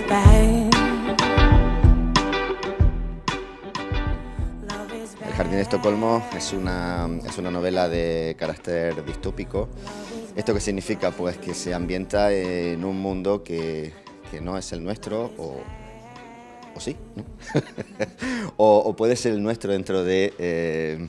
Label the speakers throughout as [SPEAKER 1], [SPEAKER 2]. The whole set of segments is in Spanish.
[SPEAKER 1] El Jardín de Estocolmo es una novela de carácter distópico. ¿Esto qué significa? Pues que se ambienta en un mundo que no es el nuestro, o sí, ¿no? o puede ser el nuestro dentro de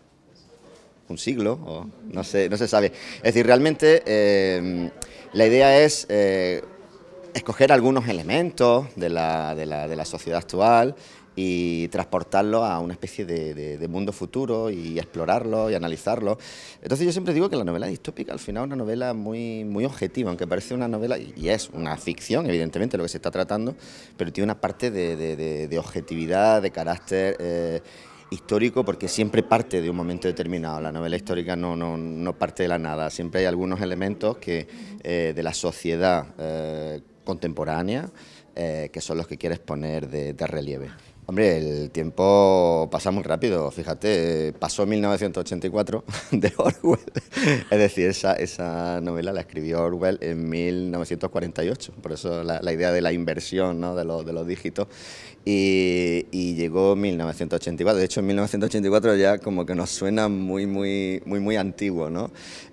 [SPEAKER 1] un siglo, o no se sabe. Es decir, realmente la idea es escoger algunos elementos de la sociedad actual y transportarlo a una especie de mundo futuro y explorarlo y analizarlo. Entonces yo siempre digo que la novela distópica al final es una novela muy objetiva, aunque parece una novela, y es una ficción, evidentemente, lo que se está tratando, pero tiene una parte de objetividad, de carácter histórico, porque siempre parte de un momento determinado. La novela histórica no parte de la nada, siempre hay algunos elementos de la sociedad contemporánea que son los que quieres poner de relieve. Hombre, el tiempo pasa muy rápido, fíjate, pasó 1984 de Orwell, es decir, esa novela la escribió Orwell en 1948, por eso la idea de la inversión, ¿no?, de los dígitos, y llegó 1984, de hecho en 1984 ya como que nos suena muy antiguo, ¿no?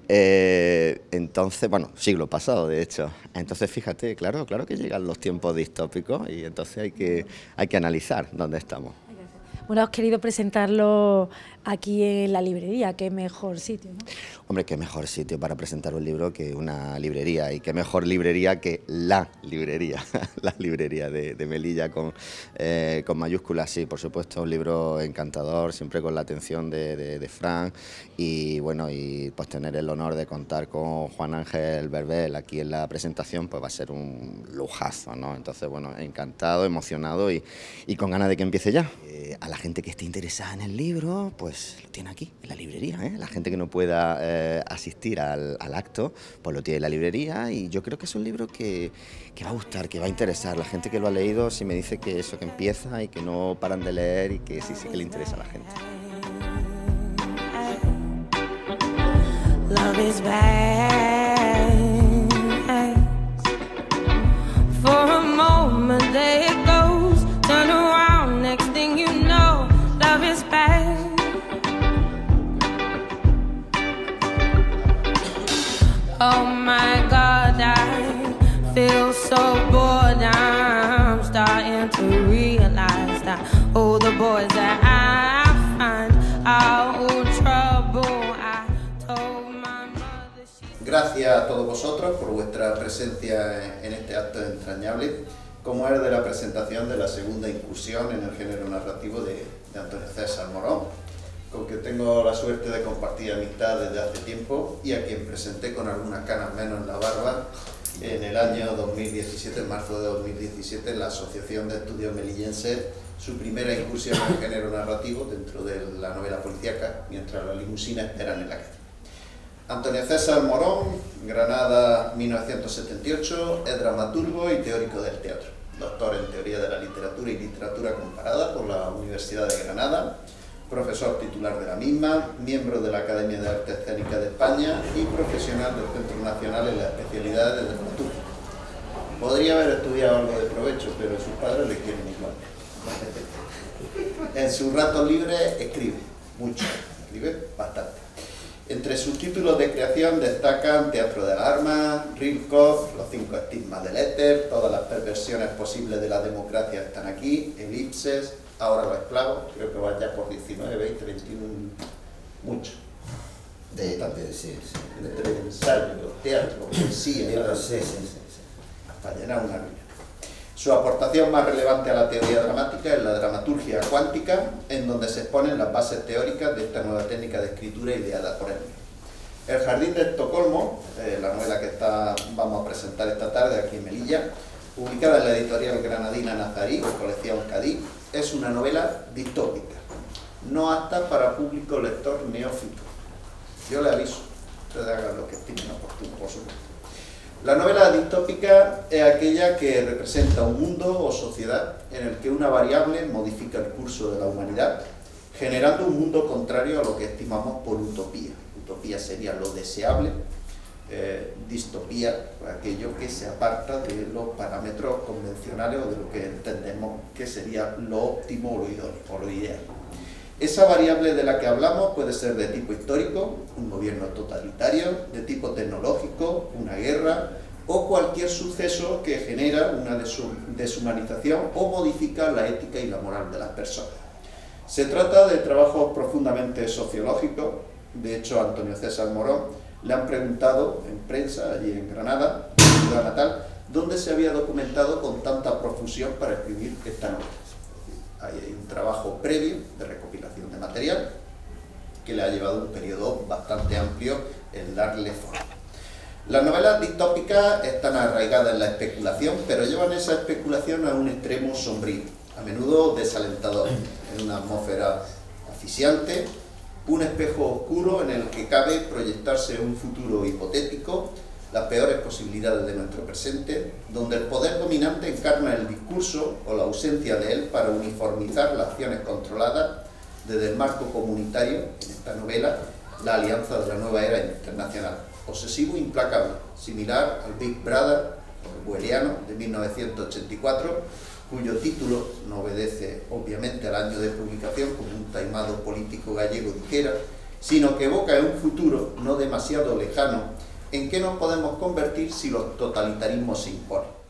[SPEAKER 1] Entonces, bueno, siglo pasado de hecho, entonces fíjate, claro que llegan los tiempos distópicos y entonces hay que analizar dónde estamos.
[SPEAKER 2] Bueno, has querido presentarlo aquí en la librería, qué mejor sitio, ¿no?
[SPEAKER 1] Hombre, qué mejor sitio para presentar un libro que una librería, y qué mejor librería que la librería de Melilla con mayúsculas, sí, por supuesto, un libro encantador, siempre con la atención de Fran, y bueno, y pues tener el honor de contar con Juan Ángel Berbel aquí en la presentación, pues va a ser un lujazo, ¿no? Entonces, bueno, encantado, emocionado y con ganas de que empiece ya. A la gente que esté interesada en el libro, pues lo tiene aquí, en la librería, ¿eh? La gente que no pueda asistir al acto, pues lo tiene en la librería, y yo creo que es un libro que va a gustar, que va a interesar. La gente que lo ha leído sí me dice que eso, que empieza y que no paran de leer, y que sí que le interesa a la gente.
[SPEAKER 3] Love is bad. For a moment there it goes, turn around, next thing you know, love is bad. Oh my God, I feel so bored, I'm starting to realize that all the boys that I find are all trouble. I told my mother she...
[SPEAKER 4] Gracias a todos vosotros por vuestra presencia en este acto entrañable, como es de la presentación de la segunda incursión en el género narrativo de Antonio César Morón, con quien tengo la suerte de compartir amistad desde hace tiempo y a quien presenté con algunas canas menos en la barba en el año 2017, en marzo de 2017, en la Asociación de Estudios Melillenses, su primera incursión en el género narrativo dentro de la novela policíaca, mientras las limusinas esperan en la calle. Antonio César Morón, Granada 1978, es dramaturgo y teórico del teatro, doctor en Teoría de la Literatura y Literatura Comparada por la Universidad de Granada, profesor titular de la misma, miembro de la Academia de Arte Escénica de España y profesional del Centro Nacional en la especialidad de dramaturgia. Podría haber estudiado algo de provecho, pero sus padres le quieren igual. En sus ratos libres escribe mucho, escribe bastante. Entre sus títulos de creación destacan Teatro de las Armas, Rilkov, Los 5 estigmas del éter, Todas las perversiones posibles de la democracia están aquí, Elipses, Ahora los esclavos, creo que va ya por 19, 20, 21, mucho. Entre ensayo, teatro, poesía, hasta llenar una vida. Su aportación más relevante a la teoría dramática es la dramaturgia cuántica, en donde se exponen las bases teóricas de esta nueva técnica de escritura ideada por él. El Jardín de Estocolmo, la novela que vamos a presentar esta tarde aquí en Melilla, publicada en la editorial granadina Nazarí, colección Cadí, es una novela distópica, no apta para público lector neófito. Yo le aviso, ustedes hagan lo que estimen oportuno, por supuesto. La novela distópica es aquella que representa un mundo o sociedad en el que una variable modifica el curso de la humanidad, generando un mundo contrario a lo que estimamos por utopía. Utopía sería lo deseable, distopía, aquello que se aparta de los parámetros convencionales o de lo que entendemos que sería lo óptimo o lo idóneo o lo ideal. Esa variable de la que hablamos puede ser de tipo histórico, un gobierno totalitario, de tipo tecnológico, una guerra, o cualquier suceso que genera una deshumanización o modifica la ética y la moral de las personas. Se trata de trabajos profundamente sociológicos. De hecho, a Antonio César Morón le han preguntado en prensa, allí en Granada, en su ciudad natal, dónde se había documentado con tanta profusión para escribir esta novela. Hay un trabajo previo de recopilación de material que le ha llevado un periodo bastante amplio en darle forma. Las novelas distópicas están arraigadas en la especulación, pero llevan esa especulación a un extremo sombrío, a menudo desalentador, en una atmósfera asfixiante, un espejo oscuro en el que cabe proyectarse un futuro hipotético, las peores posibilidades de nuestro presente, donde el poder dominante encarna el discurso o la ausencia de él para uniformizar las acciones controladas desde el marco comunitario, en esta novela, la alianza de la nueva era internacional. Obsesivo e implacable, similar al Big Brother orwelliano de 1984, cuyo título no obedece obviamente al año de publicación, como un taimado político gallego dijera, sino que evoca en un futuro no demasiado lejano en qué nos podemos convertir si los totalitarismos se imponen.